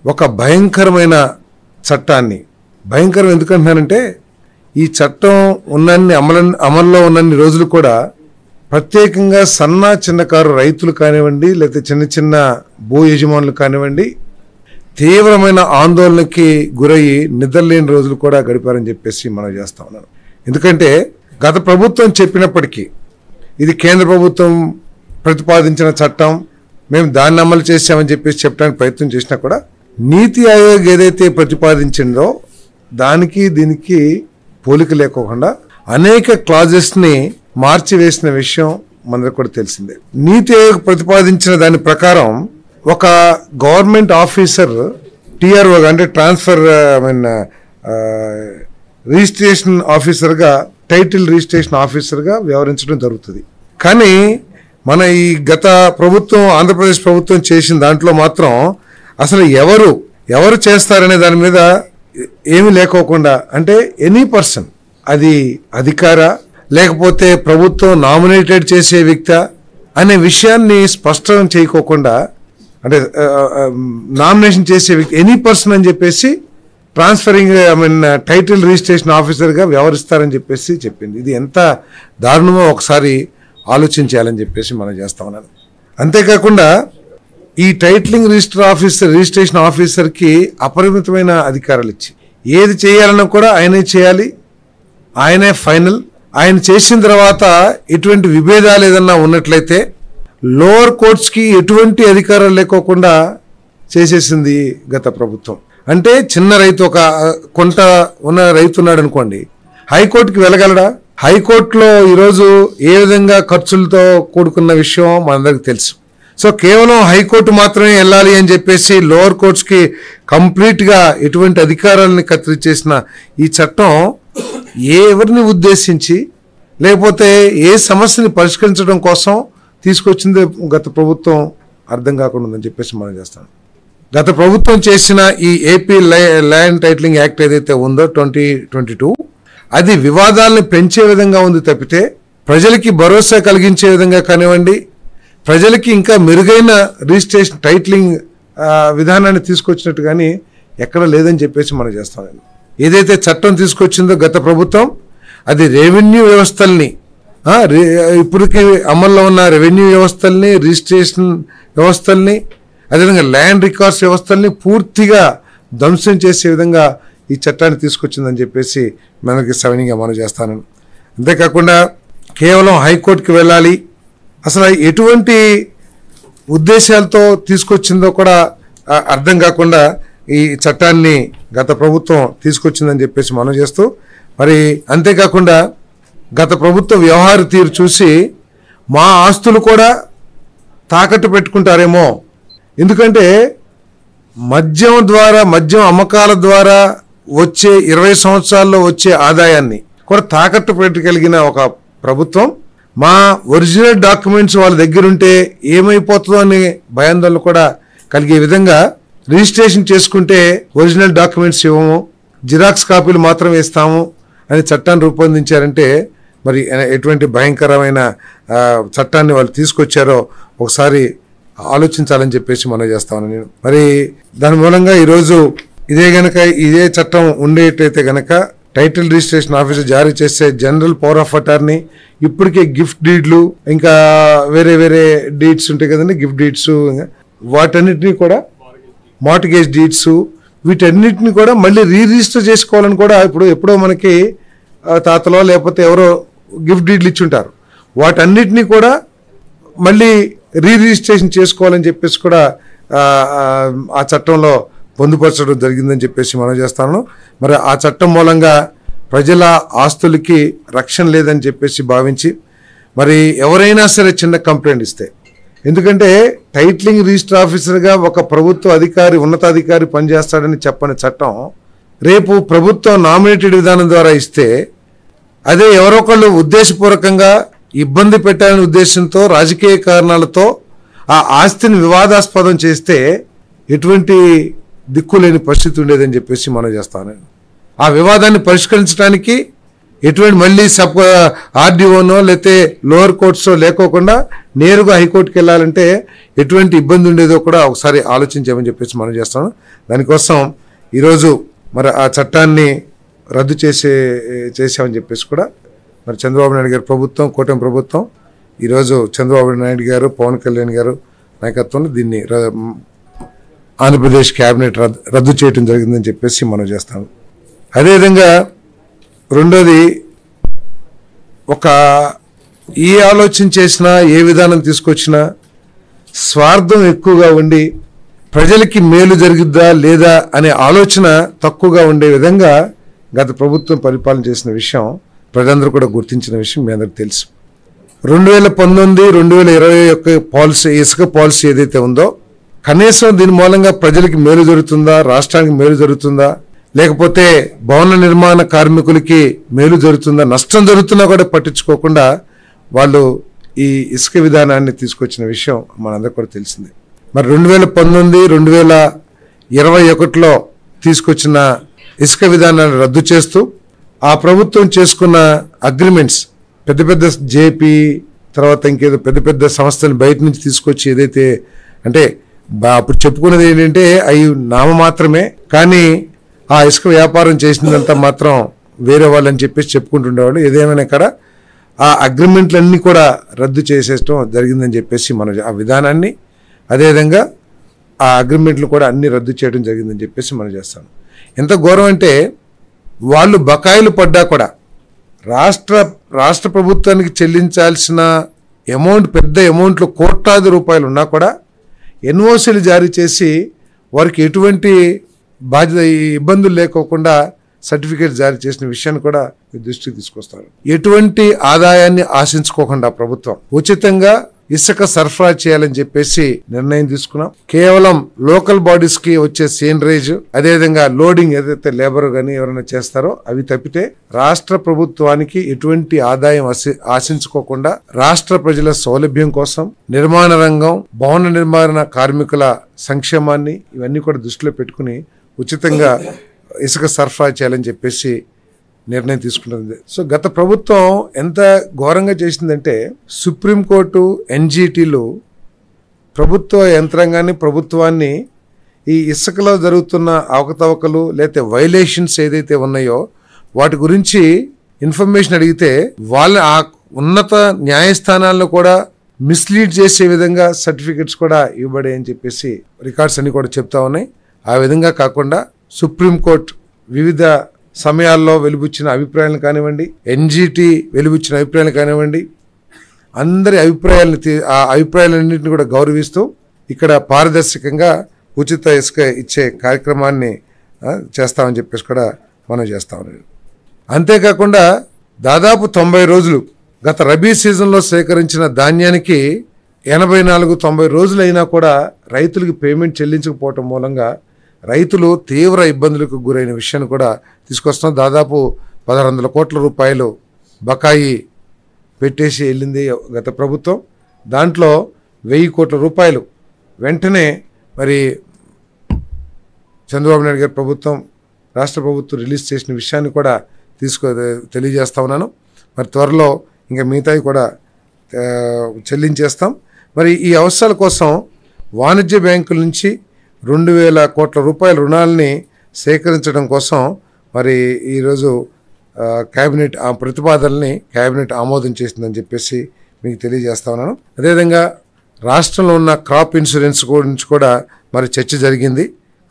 ఒక భయంకరమైన చట్టాన్ని, భయంకరం ఎందుకంటున్నానంటే ఈ చట్టం అమల్లో ఉన్నన్ని రోజులు కూడా ప్రత్యేకంగా చిన్నకారు రైతులు కానివ్వండి, లేకపోతే చిన్న భూ యజమానులు కానివ్వండి, తీవ్రమైన ఆందోళనకి గురయ్యి నిద్రలేని రోజులు కూడా గడిపారని చెప్పేసి మనం చేస్తా ఉన్నాను. ఎందుకంటే గత ప్రభుత్వం చెప్పినప్పటికీ ఇది కేంద్ర ప్రభుత్వం ప్రతిపాదించిన చట్టం, మేము దాన్ని అమలు చేసామని చెప్పేసి చెప్పడానికి ప్రయత్నం చేసినా కూడా నీతి ఆయోగ్ ఏదైతే ప్రతిపాదించిందో దానికి దీనికి పోలిక లేకోకుండా అనేక క్లాజెస్ని మార్చివేసిన విషయం మనకు కూడా తెలిసిందే. నీతి ఆయోగ్ ప్రతిపాదించిన దాని ప్రకారం ఒక గవర్నమెంట్ ఆఫీసర్ టిఆర్ఓ అంటే ట్రాన్స్ఫర్ రిజిస్ట్రేషన్ ఆఫీసర్గా, టైటిల్ రిజిస్ట్రేషన్ ఆఫీసర్గా వ్యవహరించడం జరుగుతుంది. కానీ మన ఈ గత ప్రభుత్వం, ఆంధ్రప్రదేశ్ ప్రభుత్వం చేసిన దాంట్లో మాత్రం అసలు ఎవరు చేస్తారనే దాని మీద ఏమీ లేకోకుండా, అంటే ఎనీ పర్సన్, అది అధికార లేకపోతే ప్రభుత్వం నామినేటెడ్ చేసే వ్యక్తి అనే విషయాన్ని స్పష్టం చేయకోకుండా, అంటే నామినేషన్ చేసే వ్యక్తి ఎనీ పర్సన్ అని చెప్పేసి ట్రాన్స్ఫరింగ్ టైటిల్ రిజిస్ట్రేషన్ ఆఫీసర్గా వ్యవహరిస్తారని చెప్పేసి చెప్పింది. ఇది ఎంత దారుణమో ఒకసారి ఆలోచించాలని చెప్పేసి మనం చేస్తా ఉన్నాను. అంతేకాకుండా ఈ టైటిలింగ్ రిజిస్ట్రేషన్ ఆఫీసర్కి అపరిమితమైన అధికారాలు ఇచ్చి ఏది చేయాలన్నా కూడా ఆయనే చేయాలి, ఆయనే ఫైనల్. ఆయన చేసిన తర్వాత ఎటువంటి విభేదాలు ఏదన్నా ఉన్నట్లయితే లోవర్ కోర్ట్స్కి ఎటువంటి అధికారాలు లేకోకుండా చేసేసింది గత ప్రభుత్వం. అంటే చిన్న రైతు, ఒక కొంట ఉన్న రైతు ఉన్నాడు అనుకోండి, హైకోర్టుకి వెళ్ళగలడా? హైకోర్టులో ఈరోజు ఏ విధంగా ఖర్చులతో కూడుకున్న విషయం మనందరికి తెలుసు. సో కేవలం హైకోర్టు మాత్రమే వెళ్ళాలి అని చెప్పేసి లోవర్ కోర్ట్స్కి కంప్లీట్గా ఎటువంటి అధికారాలని కత్తిరించేసిన ఈ చట్టం ఎవరిని ఉద్దేశించి లేకపోతే ఏ సమస్యని పరిష్కరించడం కోసం తీసుకొచ్చింది గత ప్రభుత్వం అర్థం కాకుండా ఉందని చెప్పేసి మనం చేస్తాం. గత ప్రభుత్వం చేసిన ఈ ఏపీ ల్యాండ్ టైటిలింగ్ యాక్ట్ ఏదైతే ఉందో 2022, అది వివాదాలను పెంచే విధంగా ఉంది తప్పితే ప్రజలకి భరోసా కలిగించే విధంగా కానివ్వండి, ప్రజలకి ఇంకా మెరుగైన రిజిస్ట్రేషన్ టైటిలింగ్ విధానాన్ని తీసుకొచ్చినట్టు కానీ ఎక్కడ లేదని చెప్పేసి మనం చేస్తాం. ఏదైతే చట్టం తీసుకొచ్చిందో గత ప్రభుత్వం, అది రెవెన్యూ వ్యవస్థల్ని, ఇప్పటికీ అమల్లో ఉన్న రెవెన్యూ వ్యవస్థల్ని, రిజిస్ట్రేషన్ వ్యవస్థల్ని, అదేవిధంగా ల్యాండ్ రికార్డ్స్ వ్యవస్థల్ని పూర్తిగా ధ్వంసం చేసే విధంగా ఈ చట్టాన్ని తీసుకొచ్చిందని చెప్పేసి మనకి సవినీయంగా మనం చేస్తాను. అంతేకాకుండా కేవలం హైకోర్టుకి వెళ్ళాలి, అసలు ఎటువంటి ఉద్దేశాలతో తీసుకొచ్చిందో కూడా అర్థం కాకుండా ఈ చట్టాన్ని గత ప్రభుత్వం తీసుకొచ్చిందని చెప్పేసి మనం చేస్తూ, మరి అంతేకాకుండా గత ప్రభుత్వ వ్యవహార తీరు చూసి మా ఆస్తులు కూడా తాకట్టు పెట్టుకుంటారేమో, ఎందుకంటే మద్యం అమ్మకాల ద్వారా వచ్చే 20 సంవత్సరాల్లో వచ్చే ఆదాయాన్ని కూడా తాకట్టు పెట్టగలిగిన ఒక ప్రభుత్వం మా ఒరిజినల్ డాక్యుమెంట్స్ వాళ్ళ దగ్గరుంటే ఏమైపోతుందో అనే భయాందోళన కూడా కలిగే విధంగా రిజిస్ట్రేషన్ చేసుకుంటే ఒరిజినల్ డాక్యుమెంట్స్ ఇవ్వము, జిరాక్స్ కాపీలు మాత్రమే ఇస్తాము అని చట్టాన్ని రూపొందించారంటే మరి ఎటువంటి భయంకరమైన చట్టాన్ని వాళ్ళు తీసుకొచ్చారో ఒకసారి ఆలోచించాలని చెప్పేసి మనం చేస్తామని నేను. మరి దాని మూలంగా ఈరోజు ఇదే చట్టం ఉండేటైతే గనక టైటిల్ రిజిస్ట్రేషన్ ఆఫీసర్ జారీ చేసే జనరల్ పవర్ ఆఫ్ అటార్నీ, ఇప్పటికే గిఫ్ట్ డీడ్లు, ఇంకా వేరే డీడ్స్ ఉంటాయి కదండి, గిఫ్ట్ డీడ్స్, వాటన్నిటినీ కూడా మార్టిగేజ్ డీడ్స్, వీటన్నిటిని కూడా మళ్ళీ రిజిస్టర్ చేసుకోవాలని కూడా ఎప్పుడో మనకి తాతలో లేకపోతే ఎవరో గిఫ్ట్ డీడ్లు ఇచ్చుంటారు, వాటన్నిటినీ కూడా మళ్ళీ రిజిస్ట్రేషన్ చేసుకోవాలని చెప్పేసి కూడా ఆ చట్టంలో పొందుపరచడం జరిగిందని చెప్పేసి మనం చేస్తాను. మరి ఆ చట్టం మూలంగా ప్రజల ఆస్తులకి రక్షణ లేదని చెప్పేసి భావించి మరి ఎవరైనా సరే చిన్న కంప్లైంట్ ఇస్తే, ఎందుకంటే టైటిలింగ్ రిజిస్టర్ ఆఫీసర్గా ఒక ప్రభుత్వ అధికారి, ఉన్నతాధికారి పనిచేస్తాడని చెప్పని చట్టం రేపు ప్రభుత్వం నామినేటెడ్ విధానం ద్వారా ఇస్తే, అదే ఎవరొకళ్ళు ఉద్దేశపూర్వకంగా ఇబ్బంది పెట్టాలనే ఉద్దేశంతో రాజకీయ కారణాలతో ఆ ఆస్తిని వివాదాస్పదం చేస్తే ఎటువంటి దిక్కు లేని పరిస్థితి ఉండేదని చెప్పేసి మనం చేస్తాను. ఆ వివాదాన్ని పరిష్కరించడానికి ఎటువంటి మళ్ళీ ఆర్డీఓనో లేకపోతే లోవర్ కోర్ట్స్ లేకోకుండా నేరుగా హైకోర్టుకి వెళ్ళాలంటే ఎటువంటి ఇబ్బంది ఉండేదో కూడా ఒకసారి ఆలోచించామని చెప్పేసి మనం చేస్తాం. దానికోసం ఈరోజు మరి ఆ చట్టాన్ని రద్దు చేసామని చెప్పేసి కూడా మరి చంద్రబాబు నాయుడు గారి ప్రభుత్వం, కూటమి ప్రభుత్వం ఈరోజు చంద్రబాబు నాయుడు గారు, పవన్ కళ్యాణ్ గారు నాయకత్వంలో దీన్ని ఆంధ్రప్రదేశ్ క్యాబినెట్ రద్దు చేయడం జరిగిందని చెప్పేసి మనం చేస్తాం. అదేవిధంగా రెండోది, ఒక ఏ ఆలోచన చేసినా ఏ విధానం తీసుకొచ్చినా స్వార్థం ఎక్కువగా ఉండి ప్రజలకి మేలు జరుగుద్దా లేదా అనే ఆలోచన తక్కువగా ఉండే విధంగా గత ప్రభుత్వం పరిపాలన చేసిన విషయం ప్రజలందరూ కూడా గుర్తించిన విషయం మీ అందరికీ తెలుసు. 2019-2021 పాలసీ, ఇసుక పాలసీ ఏదైతే ఉందో, కనీసం దీని మూలంగా ప్రజలకి మేలు జరుగుతుందా, రాష్ట్రానికి మేలు జరుగుతుందా, లేకపోతే భవన నిర్మాణ కార్మికులకి మేలు జరుగుతుందా, నష్టం జరుగుతున్నా కూడా పట్టించుకోకుండా వాళ్ళు ఈ ఇసుక విధానాన్ని తీసుకొచ్చిన విషయం మనందరికీ కూడా తెలిసిందే. మరి 2019-2021లో తీసుకొచ్చిన ఇసుక విధానాన్ని రద్దు చేస్తూ ఆ ప్రభుత్వం చేసుకున్న అగ్రిమెంట్స్, పెద్ద పెద్ద జేపీ తర్వాత ఇంకేదో పెద్ద పెద్ద సంస్థలు బయట నుంచి తీసుకొచ్చి ఏదైతే అంటే అప్పుడు చెప్పుకున్నది ఏంటంటే అవి నామ మాత్రమే, కానీ ఆ ఇసుక వ్యాపారం చేసినంత మాత్రం వేరే వాళ్ళని చెప్పేసి చెప్పుకుంటుండేవాళ్ళు. ఏదేమైనా ఇక్కడ ఆ అగ్రిమెంట్లన్నీ కూడా రద్దు చేసేయడం జరిగిందని చెప్పేసి మనం ఆ విధానాన్ని, అదేవిధంగా ఆ అగ్రిమెంట్లు కూడా అన్ని రద్దు చేయడం జరిగిందని చెప్పేసి మనం చేస్తాం. ఎంత ఘోరం అంటే వాళ్ళు బకాయిలు పడ్డా కూడా రాష్ట్ర ప్రభుత్వానికి చెల్లించాల్సిన అమౌంట్, పెద్ద అమౌంట్లు కోట్లాది రూపాయలు ఉన్నా కూడా ఎన్ఓసీలు జారీ చేసి వారికి ఎటువంటి బాధ్యత ఇబ్బందులు లేకోకుండా సర్టిఫికేట్ జారీ చేసిన విషయాన్ని కూడా దృష్టికి తీసుకొస్తారు. ఎటువంటి ఆదాయాన్ని ఆశించుకోకుండా ప్రభుత్వం ఉచితంగా ఇసుక సరఫరా చేయాలని చెప్పేసి నిర్ణయం తీసుకున్నాం. కేవలం లోకల్ బాడీస్ కి వచ్చే సీనరేజ్, అదేవిధంగా లోడింగ్ ఏదైతే లేబర్ కానీ ఎవరైనా చేస్తారో అవి తప్పితే రాష్ట్ర ప్రభుత్వానికి ఎటువంటి ఆదాయం ఆశించుకోకుండా రాష్ట్ర ప్రజల సౌలభ్యం కోసం నిర్మాణ రంగం, భవన నిర్మాణ కార్మికుల సంక్షేమాన్ని ఇవన్నీ కూడా దృష్టిలో పెట్టుకుని ఉచితంగా ఇసుక సరఫరా చేయాలని చెప్పేసి నిర్ణయం తీసుకుంటుంది. సో గత ప్రభుత్వం ఎంత ఘోరంగా చేసిందంటే సుప్రీంకోర్టు, ఎన్జిటీలు ప్రభుత్వ యంత్రాంగాన్ని, ప్రభుత్వాన్ని ఈ ఇసుకలో జరుగుతున్న అవకతవకలు లేకపోతే వైలేషన్స్ ఏదైతే ఉన్నాయో వాటి గురించి ఇన్ఫర్మేషన్ అడిగితే వాళ్ళ ఆ ఉన్నత న్యాయస్థానాలను కూడా మిస్లీడ్ చేసే విధంగా సర్టిఫికెట్స్ కూడా ఇవ్వబడాయని చెప్పేసి రికార్డ్స్ అన్ని కూడా చెప్తా ఉన్నాయి. ఆ విధంగా కాకుండా సుప్రీంకోర్టు వివిధ సమయాల్లో వెలుబుచ్చిన అభిప్రాయాలను కానివ్వండి, ఎన్జిటి వెలుబుచ్చిన అభిప్రాయాలు కానివ్వండి, అందరి ఆ అభిప్రాయాలన్నింటినీ కూడా గౌరవిస్తూ ఇక్కడ పారదర్శకంగా ఉచిత ఇసుక ఇచ్చే కార్యక్రమాన్ని చేస్తామని చెప్పేసి కూడా మనం చేస్తా ఉన్నాం. అంతేకాకుండా దాదాపు 90 రోజులు గత రబీ సీజన్లో సేకరించిన ధాన్యానికి 84-90 రోజులైనా కూడా రైతులకు పేమెంట్ చెల్లించకపోవటం మూలంగా రైతులు తీవ్ర ఇబ్బందులకు గురైన విషయాన్ని కూడా తీసుకొస్తున్నాం. దాదాపు 1600 కోట్ల రూపాయలు బకాయి పెట్టేసి వెళ్ళింది గత ప్రభుత్వం. దాంట్లో 1000 కోట్ల రూపాయలు వెంటనే మరి చంద్రబాబు నాయుడు గారి ప్రభుత్వం, రాష్ట్ర ప్రభుత్వం రిలీజ్ చేసిన విషయాన్ని కూడా తెలియజేస్తా ఉన్నాను. మరి త్వరలో ఇంకా మిగతావి కూడా చెల్లించేస్తాం. మరి ఈ అవసరాల కోసం వాణిజ్య బ్యాంకుల నుంచి 2000 కోట్ల రూపాయల రుణాలని సేకరించడం కోసం మరి ఈరోజు క్యాబినెట్ ఆ ప్రతిపాదనల్ని క్యాబినెట్ ఆమోదం చేసిందని చెప్పేసి మీకు తెలియజేస్తా ఉన్నాను. అదేవిధంగా రాష్ట్రంలో ఉన్న క్రాప్ ఇన్సూరెన్స్ గురించి కూడా మరి చర్చ జరిగింది.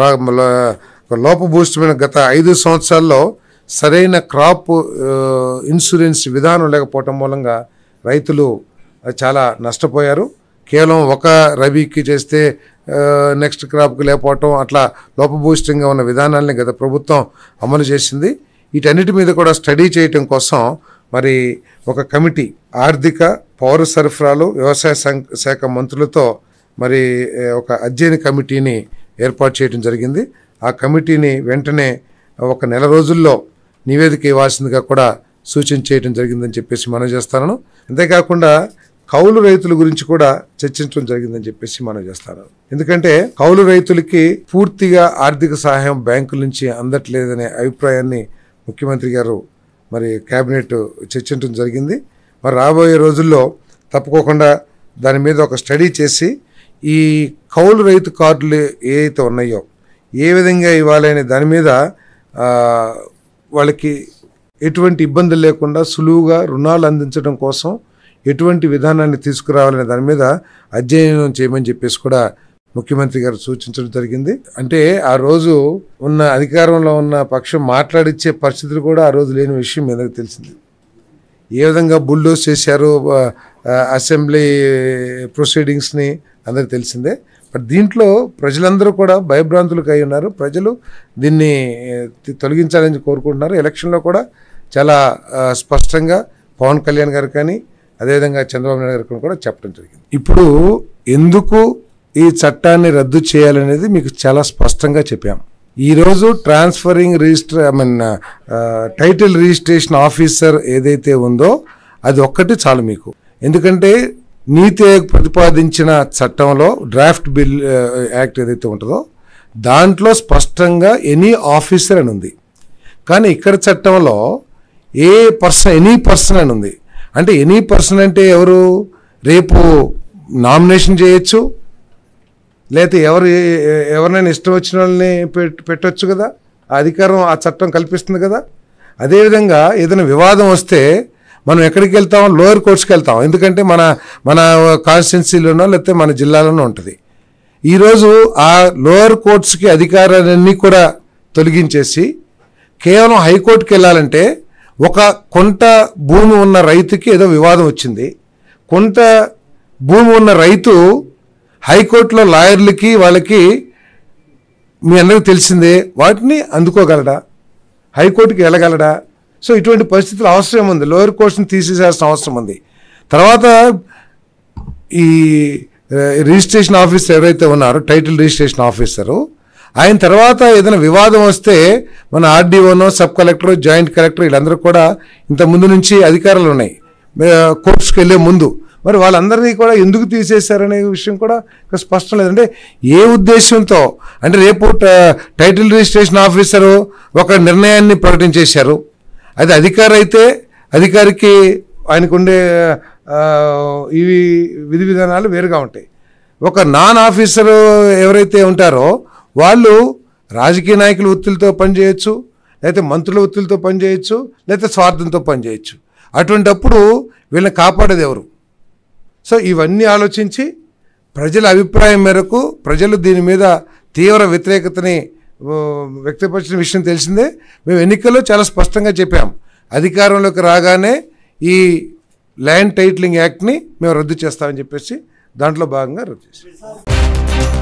లోపభూయిష్టమైన గత 5 సంవత్సరాల్లో సరైన క్రాప్ ఇన్సూరెన్స్ విధానం లేకపోవటం మూలంగా రైతులు చాలా నష్టపోయారు. కేవలం ఒక రబీకి చేస్తే నెక్స్ట్ క్రాప్కి లేకపోవటం, అట్లా లోపభూయిష్టంగా ఉన్న విధానాలని గత ప్రభుత్వం అమలు చేసింది. వీటన్నిటి మీద కూడా స్టడీ చేయటం కోసం మరి ఒక కమిటీ, ఆర్థిక, పౌర సరఫరాలు, వ్యవసాయ శాఖ మంత్రులతో మరి ఒక అధ్యయన కమిటీని ఏర్పాటు చేయడం జరిగింది. ఆ కమిటీని వెంటనే ఒక నెల రోజుల్లో నివేదిక ఇవ్వాల్సిందిగా కూడా సూచన చేయడం జరిగిందని చెప్పేసి మనం చేస్తాను. అంతేకాకుండా కౌలు రైతుల గురించి కూడా చర్చించడం జరిగిందని చెప్పేసి మనం చేస్తాను. ఎందుకంటే కౌలు రైతులకి పూర్తిగా ఆర్థిక సహాయం బ్యాంకుల నుంచి అందట్లేదనే అభిప్రాయాన్ని ముఖ్యమంత్రి గారు మరి క్యాబినెట్ చర్చించడం జరిగింది. మరి రాబోయే రోజుల్లో తప్పుకోకుండా దాని మీద ఒక స్టడీ చేసి ఈ కౌలు రైతు కార్డులు ఏవైతే ఉన్నాయో ఏ విధంగా ఇవ్వాలనే దాని మీద వాళ్ళకి ఎటువంటి ఇబ్బందులు లేకుండా సులువుగా రుణాలు అందించడం కోసం ఎటువంటి విధానాన్ని తీసుకురావాలనే దాని మీద అధ్యయనం చేయమని చెప్పేసి కూడా ముఖ్యమంత్రి గారు సూచించడం జరిగింది. అంటే ఆ రోజు ఉన్న అధికారంలో ఉన్న పక్షం మాట్లాడిచ్చే పరిస్థితులు కూడా ఆ రోజు లేని విషయం మీ అందరికీ తెలిసింది. ఏ విధంగా బుల్డోజ్ చేశారు అసెంబ్లీ ప్రొసీడింగ్స్ని అందరికీ తెలిసిందే. బట్ దీంట్లో ప్రజలందరూ కూడా భయభ్రాంతులకు అయి ఉన్నారు. ప్రజలు దీన్ని తొలగించాలని కోరుకుంటున్నారు. ఎలక్షన్లో కూడా చాలా స్పష్టంగా పవన్ కళ్యాణ్ గారు కానీ అదేవిధంగా చంద్రబాబు నాయుడు గారు కూడా చెప్పడం జరిగింది. ఇప్పుడు ఎందుకు ఈ చట్టాన్ని రద్దు చేయాలనేది మీకు చాలా స్పష్టంగా చెప్పాం. ఈరోజు ట్రాన్స్ఫరింగ్ టైటిల్ రిజిస్ట్రేషన్ ఆఫీసర్ ఏదైతే ఉందో అది ఒక్కటి చాలు మీకు. ఎందుకంటే నీతి ఆయోగ్ ప్రతిపాదించిన చట్టంలో డ్రాఫ్ట్ బిల్ యాక్ట్ ఏదైతే ఉంటుందో దాంట్లో స్పష్టంగా ఎనీ ఆఫీసర్ అని ఉంది. కానీ ఇక్కడ చట్టంలో ఎనీ పర్సన్ అని ఉంది. అంటే ఎనీ పర్సన్ అంటే ఎవరు? రేపు నామినేషన్ చేయొచ్చు, లేకపోతే ఎవరినైనా ఇష్టం వచ్చిన వాళ్ళని పెట్టవచ్చు కదా. ఆ అధికారం ఆ చట్టం కల్పిస్తుంది కదా. అదేవిధంగా ఏదైనా వివాదం వస్తే మనం ఎక్కడికి వెళ్తాం? లోయర్ కోర్ట్స్కి వెళ్తాం. ఎందుకంటే మన కాన్స్టిట్యున్సీలోనో లేకపోతే మన జిల్లాలోనో ఉంటుంది. ఈరోజు ఆ లోయర్ కోర్ట్స్కి అధికారాలన్నీ కూడా తొలగించేసి కేవలం హైకోర్టుకి వెళ్ళాలంటే ఒక కొంత భూమి ఉన్న రైతుకి ఏదో వివాదం వచ్చింది. కొంత భూమి ఉన్న రైతు హైకోర్టులో లాయర్లకి వాళ్ళకి మీ అందరికీ తెలిసిందే వాటిని అందుకోగలడా? హైకోర్టుకి వెళ్ళగలడా? సో ఇటువంటి పరిస్థితులు అవసరం ఉంది. లోయర్ కోర్ట్స్ని తీసేయాల్సిన అవసరం ఉంది. తర్వాత ఈ రిజిస్ట్రేషన్ ఆఫీసర్ ఎవరైతే ఉన్నారో టైటిల్ రిజిస్ట్రేషన్ ఆఫీసరు, ఆయన తర్వాత ఏదైనా వివాదం వస్తే మన ఆర్డీఓనో సబ్ కలెక్టర్ జాయింట్ కలెక్టర్ వీళ్ళందరూ కూడా ఇంత ముందు నుంచి అధికారాలు ఉన్నాయి కోర్ట్స్కి వెళ్ళే ముందు. మరి వాళ్ళందరినీ కూడా ఎందుకు తీసేశారనే విషయం కూడా స్పష్టం లేదంటే ఏ ఉద్దేశంతో అంటే రేపు టైటిల్ రిజిస్ట్రేషన్ ఆఫీసరు ఒక నిర్ణయాన్ని ప్రకటించేశారు. అది అధికారి అయితే అధికారికి ఆయనకుండే ఇవి విధి విధానాలు వేరుగా ఉంటాయి. ఒక నాన్ ఆఫీసరు ఎవరైతే ఉంటారో వాళ్ళు రాజకీయ నాయకుల ఒత్తిడితో పనిచేయచ్చు, లేకపోతే మంత్రుల ఒత్తిడితో పనిచేయచ్చు, లేకపోతే స్వార్థంతో పనిచేయచ్చు. అటువంటప్పుడు వీళ్ళని కాపాడేది ఎవరు? సో ఇవన్నీ ఆలోచించి ప్రజల అభిప్రాయం మేరకు ప్రజలు దీని మీద తీవ్ర వ్యతిరేకతని వ్యక్తపరిచిన విషయం తెలిసిందే. మేము ఎన్నికల్లో చాలా స్పష్టంగా చెప్పాం, అధికారంలోకి రాగానే ఈ ల్యాండ్ టైటిలింగ్ యాక్ట్ని మేము రద్దు చేస్తామని చెప్పేసి దాంట్లో భాగంగా రద్దు చేసాం.